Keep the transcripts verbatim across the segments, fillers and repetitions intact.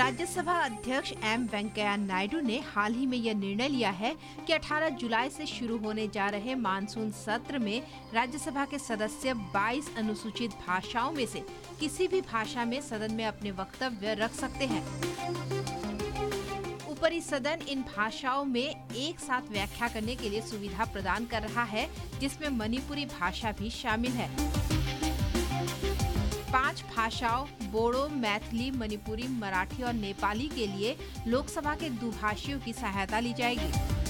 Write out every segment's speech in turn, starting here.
राज्यसभा अध्यक्ष एम वेंकैया नायडू ने हाल ही में यह निर्णय लिया है कि अठारह जुलाई से शुरू होने जा रहे मानसून सत्र में राज्यसभा के सदस्य बाईस अनुसूचित भाषाओं में से किसी भी भाषा में सदन में अपने वक्तव्य रख सकते हैं। ऊपरी सदन इन भाषाओं में एक साथ व्याख्या करने के लिए सुविधा प्रदान कर रहा है, जिसमें मणिपुरी भाषा भी शामिल है। पांच भाषाओं बोडो, मैथिली, मणिपुरी, मराठी और नेपाली के लिए लोकसभा के दुभाषियों की सहायता ली जाएगी।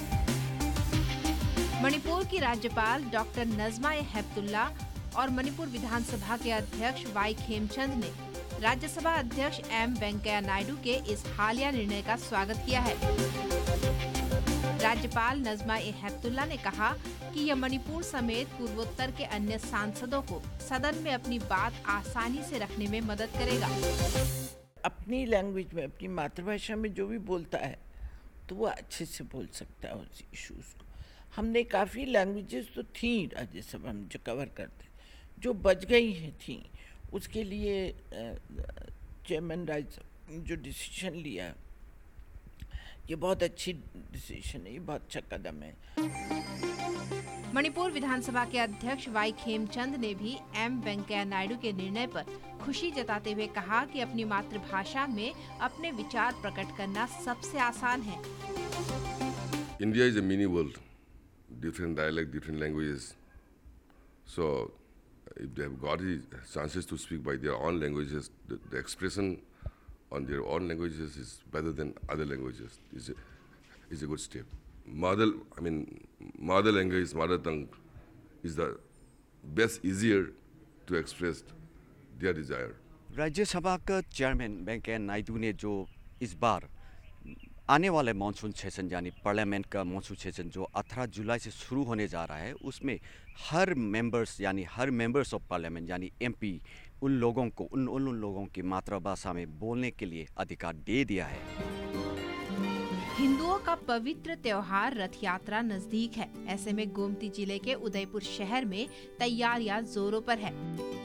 मणिपुर की राज्यपाल डॉक्टर नजमा ए हेपतुल्ला और मणिपुर विधानसभा के अध्यक्ष वाई खेमचंद ने राज्यसभा अध्यक्ष एम वेंकैया नायडू के इस हालिया निर्णय का स्वागत किया है। राज्यपाल नजमा ए हेपतुल्ला ने कहा कि यह मणिपुर समेत पूर्वोत्तर के अन्य सांसदों को सदन में अपनी बात आसानी से रखने में मदद करेगा। अपनी लैंग्वेज में, अपनी मातृभाषा में जो भी बोलता है तो वो अच्छे से बोल सकता है उस इश्यूज को। हमने काफ़ी लैंग्वेजेस तो थी राज्यसभा में जो कवर करते, जो बच गई हैं थी, उसके लिए चेयरमैन राज्य जो डिसीजन लिया, ये बहुत अच्छी डिसीजन है, ये बहुत अच्छा कदम है। मणिपुर विधानसभा के अध्यक्ष वाई खेमचंद ने भी एम वेंकैया नायडू के निर्णय पर खुशी जताते हुए कहा कि अपनी मातृभाषा में अपने विचार प्रकट करना सबसे आसान है। India is a mini world, different dialect, different languages. So if they have got the chances to speak by their own languages, the, the expression on their own languages is better than other languages. Is a is a good step. Mother, I mean, mother language, mother tongue is the best, easier to express their desire. Rajya Sabha का chairman Venkaiah Naidu ने जो इस बार आने वाले monsoon session यानी parliament का monsoon session जो अठारह जुलाई से शुरू होने जा रहा है, उसमें हर मेंबर्स यानी हर मेंबर्स ऑफ पार्लियामेंट यानी एमपी उन लोगों को उन उन लोगों की मातृभाषा में बोलने के लिए अधिकार दे दिया है। हिंदुओं का पवित्र त्योहार रथ यात्रा नजदीक है। ऐसे में गोमती जिले के उदयपुर शहर में तैयारियां जोरों पर है।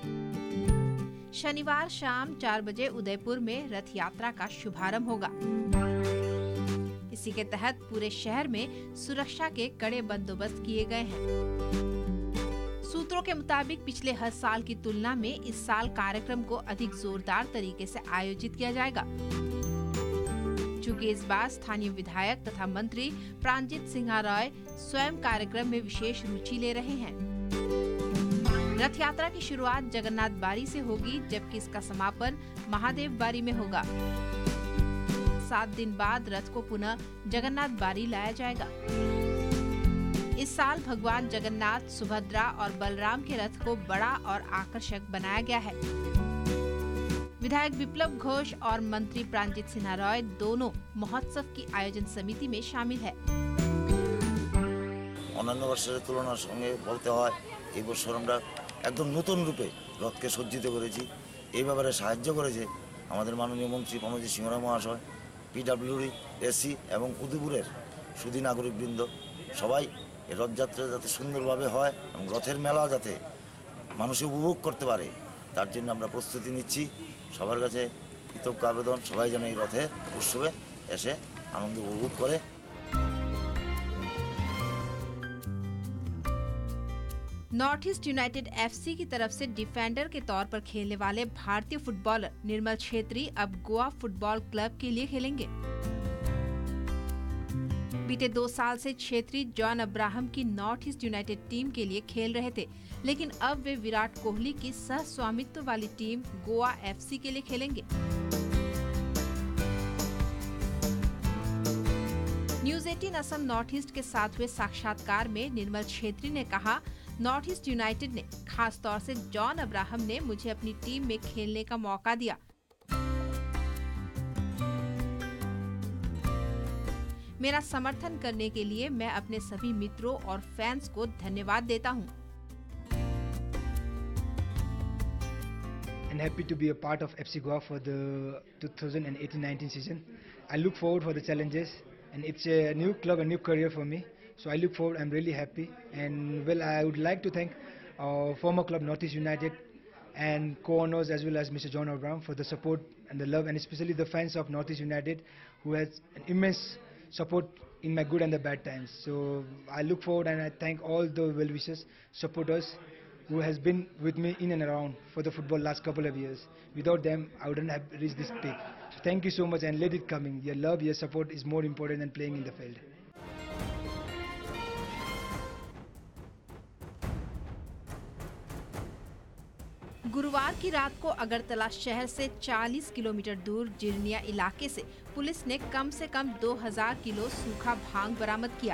शनिवार शाम चार बजे उदयपुर में रथ यात्रा का शुभारंभ होगा। इसी के तहत पूरे शहर में सुरक्षा के कड़े बंदोबस्त किए गए हैं। सूत्रों के मुताबिक पिछले हर साल की तुलना में इस साल कार्यक्रम को अधिक जोरदार तरीके से आयोजित किया जाएगा। चूँकि इस बार स्थानीय विधायक तथा मंत्री प्रांजित सिंह रॉय स्वयं कार्यक्रम में विशेष रुचि ले रहे हैं। रथ यात्रा की शुरुआत जगन्नाथ बारी से होगी, जबकि इसका समापन महादेव बारी में होगा। सात दिन बाद रथ को पुनः जगन्नाथ बारी लाया जाएगा। इस साल भगवान जगन्नाथ, सुभद्रा और बलराम के रथ को बड़ा और आकर्षक बनाया गया है। विधायक विप्लव घोष और मंत्री प्रांजित सिन्हा रॉय दोनों महोत्सव की आयोजन समिति में शामिल है। অন্যান্য বছরের তুলনার সঙ্গে বলতে হয় এই বছর আমরা একদম নতুন রূপে রথকে সজ্জিত করেছি। এই ব্যাপারে সাহায্য করেছে আমাদের মাননীয় মন্ত্রী প্রণজিৎ সিংহ রায় মহাশয়, পিডব্লিউডি, এসসি এবং উদয়পুরের সুধী নাগরিকবৃন্দ সবাই এই রথযাত্রা যাতে সুন্দরভাবে হয় এবং রথের মেলা যাতে মানুষ উপভোগ করতে পারে তার জন্য আমরা প্রস্তুতি নিচ্ছি। সবার কাছে কৃতজ্ঞ আবেদন, সবাই যেন এই রথে উৎসবে এসে আনন্দ উপভোগ করে। नॉर्थ ईस्ट यूनाइटेड एफसी की तरफ से डिफेंडर के तौर पर खेलने वाले भारतीय फुटबॉलर निर्मल छेत्री अब गोवा फुटबॉल क्लब के लिए खेलेंगे। बीते दो साल से छेत्री जॉन अब्राहम की नॉर्थ ईस्ट यूनाइटेड टीम के लिए खेल रहे थे, लेकिन अब वे विराट कोहली की सह स्वामित्व वाली टीम गोवा एफसी के लिए खेलेंगे। News eighteen Assam North East के साथ हुए साक्षात्कार में निर्मल छेत्री ने कहा, नॉर्थ ईस्ट यूनाइटेड ने खास तौर से जॉन अब्राहम ने मुझे अपनी टीम में खेलने का मौका दिया। मेरा समर्थन करने के लिए मैं अपने सभी मित्रों और फैंस को धन्यवाद देता हूं। And happy to be a part of F C Goa for the twenty eighteen nineteen season. I look forward for the challenges, and it's a new club, a new career for me. So I look forward. I'm really happy, and well, I would like to thank our former club North East United and co-owners as well as Mister John Abraham for the support and the love, and especially the fans of Northeast United who has an immense support in my good and the bad times. So I look forward and I thank all the well-wishers, supporters who has been with me in and around for the football last couple of years. Without them, I wouldn't have reached this peak. So thank you so much and let it coming. Your love, your support is more important than playing in the field. गुरुवार की रात को अगरतला शहर से चालीस kilometre दूर जिरनिया इलाके से पुलिस ने कम से कम दो हज़ार किलो सूखा भांग बरामद किया।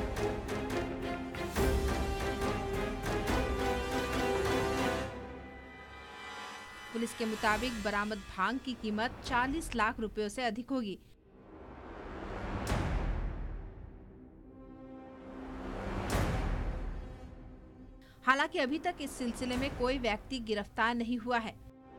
पुलिस के मुताबिक बरामद भांग की कीमत चालीस लाख रुपयों से अधिक होगी। हालांकि अभी तक इस सिलसिले में कोई व्यक्ति गिरफ्तार नहीं हुआ है।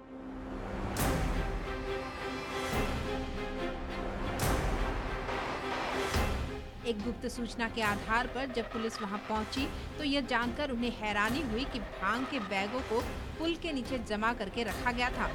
एक गुप्त सूचना के आधार पर जब पुलिस वहां पहुंची तो यह जानकर उन्हें हैरानी हुई कि भांग के बैगों को पुल के नीचे जमा करके रखा गया था।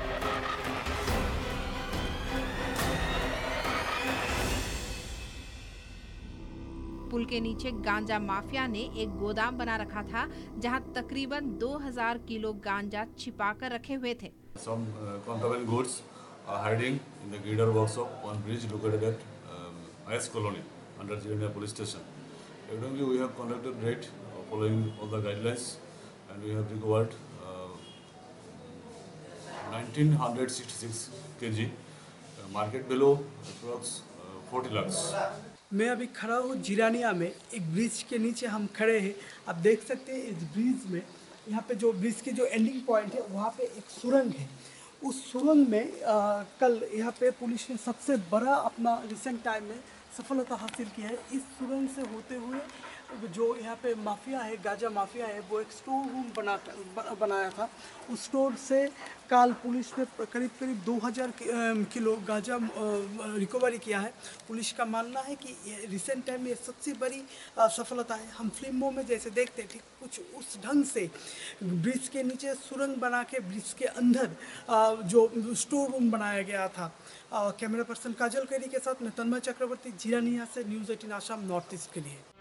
पुल के नीचे गांजा माफिया ने एक गोदाम बना रखा था जहां तकरीबन दो हज़ार किलो गांजा छिपाकर रखे हुए थे। Some uh, contraband goods are hiding in the Girdar workshop on bridge located at um, S Colony under Jirnia Police Station. Accordingly, we have conducted raid uh, following all the guidelines, and we have recovered uh, nineteen sixty-six kilograms, uh, market below approx uh, forty lakhs. मैं अभी खड़ा हूँ जिरानिया में, एक bridge के नीचे हम खड़े हैं। आप देख सकते हैं इस ब्रिज में, यहाँ पे जो ब्रिज की जो एंडिंग पॉइंट है वहाँ पे एक सुरंग है। उस सुरंग में आ, कल यहाँ पे पुलिस ने सबसे बड़ा अपना रिसेंट टाइम में सफलता हासिल की है। इस सुरंग से होते हुए जो यहाँ पे माफिया है, गांजा माफिया है, वो एक स्टोर रूम बना बनाया था। उस स्टोर से कल पुलिस ने करीब करीब दो हज़ार किलो गांजा रिकवरी किया है। पुलिस का मानना है कि रिसेंट टाइम में सबसे बड़ी सफलता है। हम फिल्मों में जैसे देखते हैं ठीक कुछ उस ढंग से ब्रिज के नीचे सुरंग बना के ब्रिज के अंदर जो स्टोर रूम बनाया गया था। कैमरा पर्सन काजल केरी के साथ मैं तन्मय चक्रवर्ती, जिरानिया से, news eighteen Assam North East के लिए।